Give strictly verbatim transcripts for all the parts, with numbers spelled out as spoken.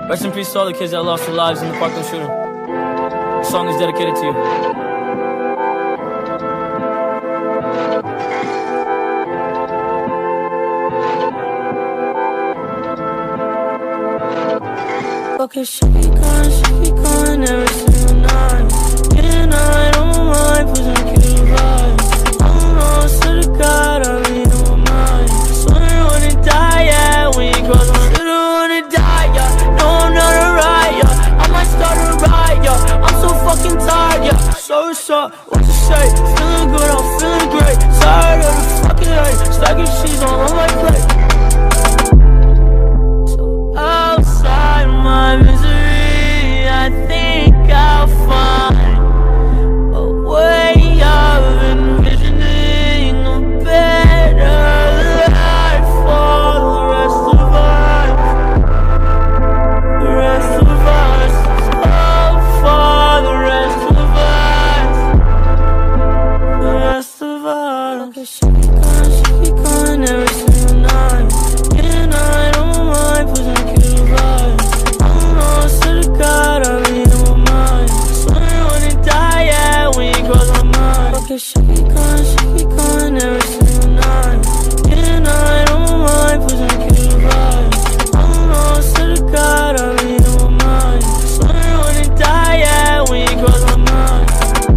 Rest in peace to all the kids that lost their lives in the Parkland shooting. The song is dedicated to you. Okay, she be gone, she be gone every single night. Getting high, don't mind, pushing a kill vibe. I don't know, swear to God, I really know my mind. Swear I wanna die, yeah, when you cross my swear I wanna die, yeah. No, I'm not a riot, yeah. I might start a riot, yeah. I'm so fucking tired, yeah. So what's up, what you say? Feeling good, I'm feeling great. Tired of the fucking hate, stacking cheese all on my plate. Outside my misery, I think I'll find a way of envisioning a better life for the rest of us. The rest of us, oh, for the rest of us. The rest of us. Okay, she be gone, she be gone every single night. Getting high, don't mind, pushing a kill vibe. I don't know, swear to God, I really know my mind. Swear I wanna die, yeah, when you cross my mind. Okay, she be gone, she be gone every single night. Getting high, don't mind, pushing a kill vibe. I don't know, swear to God, I really know my mind. Swear I wanna die, yeah, when you cross my mind.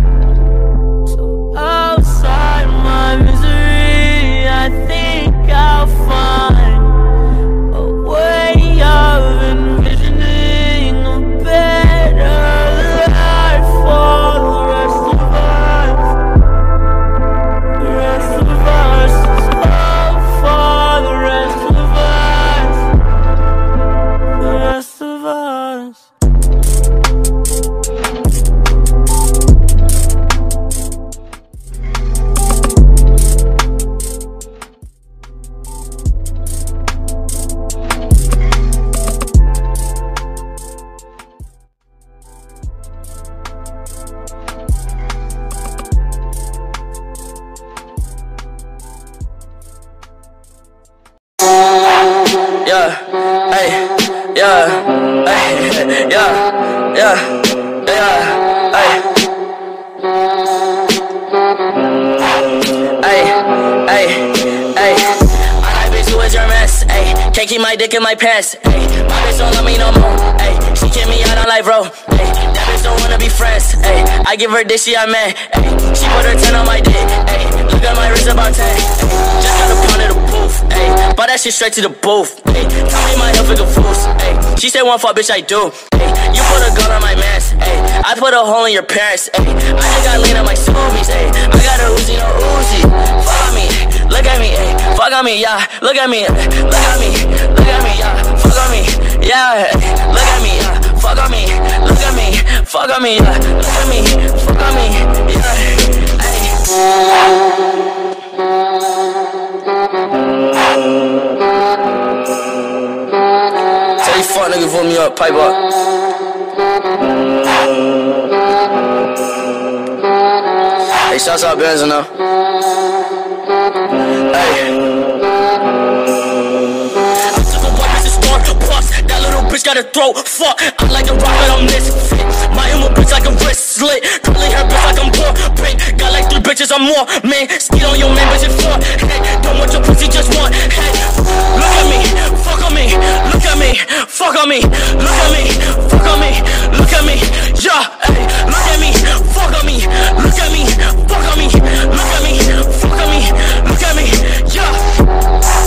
So outside my misery, I think I'll find a way of envisioning a better life for the rest of us. The rest of us, oh, for the rest of us. The rest of us. Yeah, hey, yeah, hey, yeah, yeah, yeah, hey, hey, hey, hey. I like bitch, who is your mess? Hey, can't keep my dick in my pants. Hey, my bitch don't love me no more. Hey, she kick me out on life, bro. Hey, that bitch don't wanna be friends. Hey, I give her dick, she a man. Hey, she put her ten on my dick. Hey, look at my wrist about ten. Hey, just got a pound of the booth. Hey, bought that shit straight to the booth. Hey, tell me my health is a fool. Hey, she said one fuck, bitch, I do. Hey, you put a gun on my mask. Hey, I put a hole in your parents. Hey, I just got lean on my smoothies. Hey, I got a Uzi, no Uzi. Fuck on me, look at me. Hey, fuck on me, yeah. Look at me, look at me, look at me, yeah. Fuck on me, yeah. Look at me, yeah. Fuck on me, look at me, fuck on me, yeah. Look at me, fuck on me, yeah. Hey. Tell you fuck nigga, vote me up, pipe up. Hey, shouts out Benz now. Hey. I took a white bitch to Starbucks. That little bitch got a throat. Fuck, I like to rock, but I'm misfit. My emo bitch like a wrist slit. Curly hair bitch like I'm poor. Pink, got like three bitches or more. Man, ski on your man, bitch it's four. Hey, don't want your pussy, just one. Hey, look at me, fuck on me. Look at me, fuck on me. Look at me, fuck on me. Look at me, yeah. Hey, look at me, fuck on me. Look at me, fuck on me. Look at me, fuck on me. Look at me, yeah.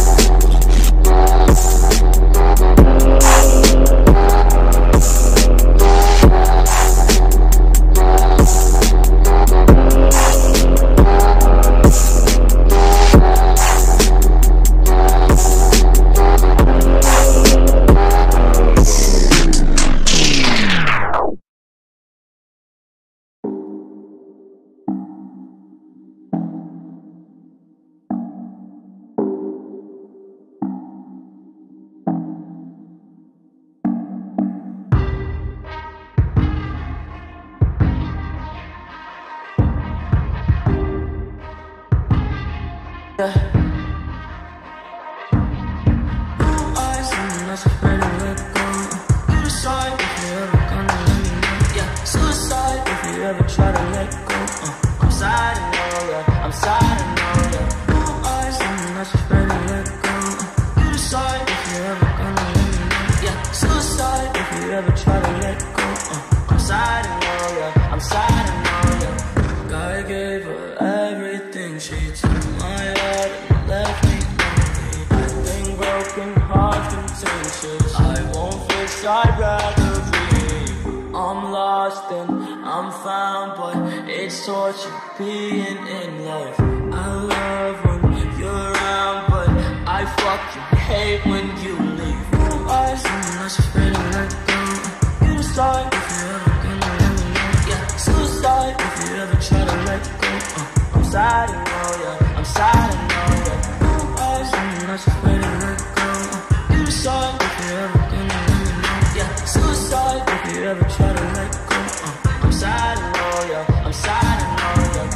I'd rather be. I'm lost and I'm found, but it's torture being in love. I love when you're around, but I fucking hate when you leave. I am not afraid to let go. You decide if you're ever gonna let me know. Yeah, suicide if you ever try to let go. uh, I'm sad and know, yeah, I'm sad and know, yeah. I am not afraid to let go. uh, You decide if you're ever gonna let me know. Yeah, suicide if you ever try to let go. uh, I'm sad and know, yeah, I'm sad and know, yeah.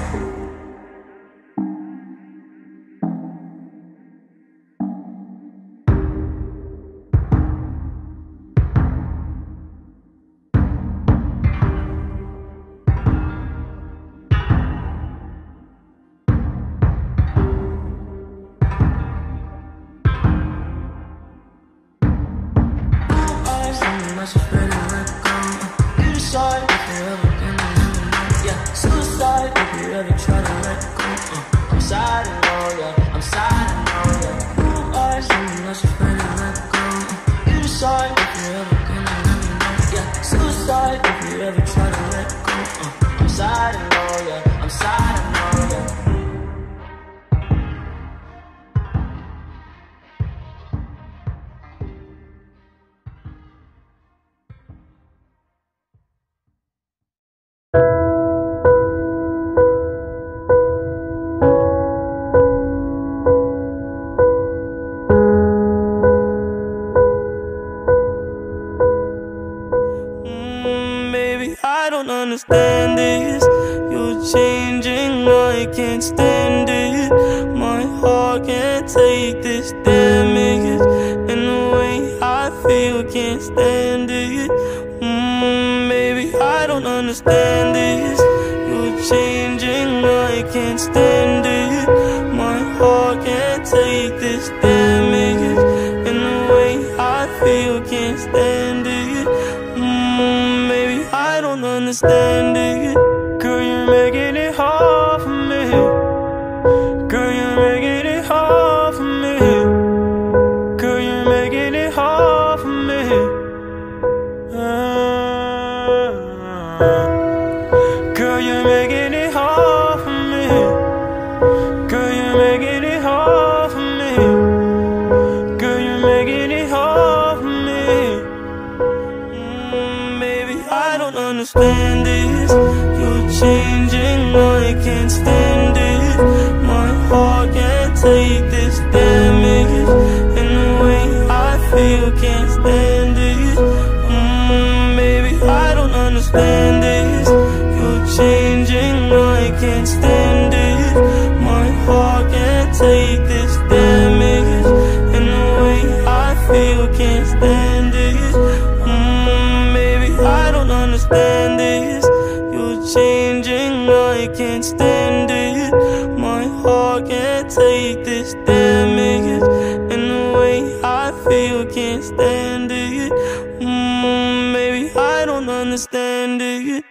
I'm not afraid to let go. You decide if you're ever gonna let me know. Yeah, suicide if you ever try to let go. uh, I'm sad and know, yeah, I'm sad and know, yeah. Blue eyes, I'm not afraid to let go. You decide if you're ever gonna let me know. Yeah, suicide if you ever try to let go. uh, I'm sad and know, yeah, I'm sad and know, yeah. I don't understand this. You're changing, I can't stand it. My heart can't take this damage, and the way I feel, can't stand it. mm, Maybe I don't understand this. You're changing, I can't stand it. My heart can't take this damage, and the way I feel, can't stand it. mm, Maybe I don't understand it. Girl, you're making it hard for me. Girl, you're making it hard for me. Girl, you're making it hard for me. uh, Girl, you're making it hard for me. Girl, you're making it hard for me. Girl, you're making it hard for me. mm, Maybe I don't understand this. You're changing, I can't stand it. My heart can't take this damage, and the way I feel, can't stand it. mm, Maybe I don't understand this. You're changing, I can't stand it. My heart can't take this damage, and the way I feel, can't stand it. mm, Maybe I don't understand this. You're changing, I can't stand it. My heart can't take this damage, and the way I feel, can't stand it. mm, Maybe I don't understand it.